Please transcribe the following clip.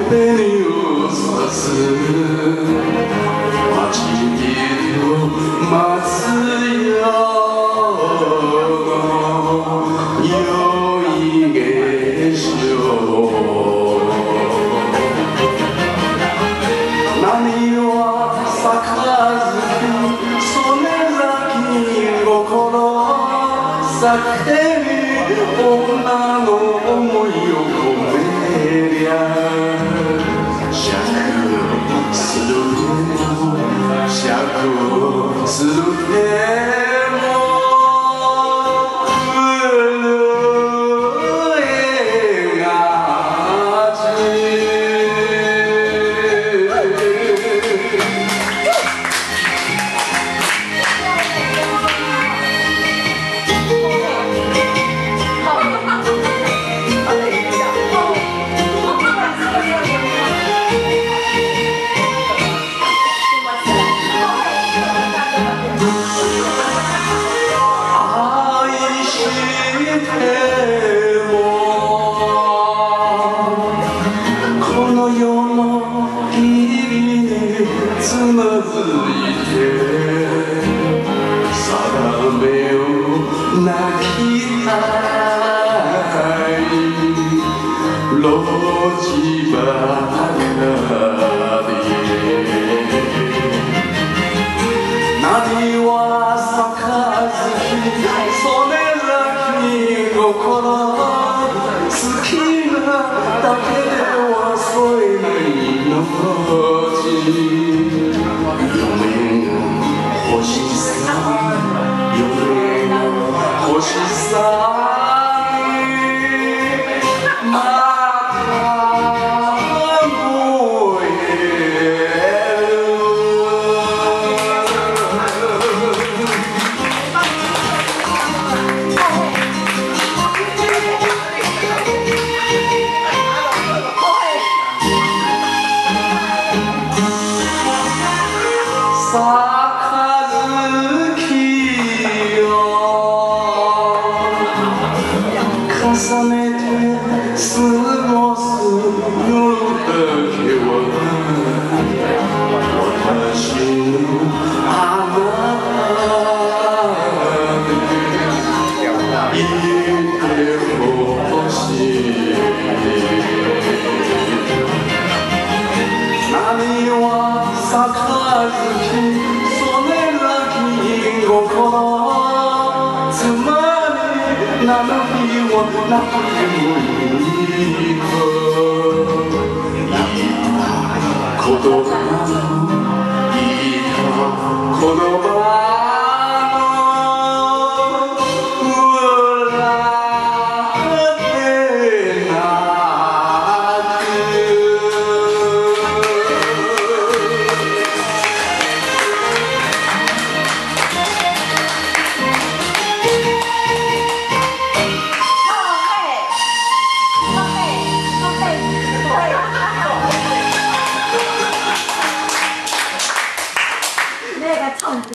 紅をさす街切を待つよ良い月照波は咲かずにそれ咲きに心叫び女の想いを込めりゃ酌する酌するでも震えがちこの世の日々につまずいて定めを泣きたい路地ばかり何は咲かずにそれらに心好きなだけでは添えない命夢が星さ夢が星さまた燃える杯を重ねて過ごす夜だけは私のあなたでいてほしい何は咲かずにそれらき心つまりなの日はなくてもいい言葉のいい言葉那个唱歌。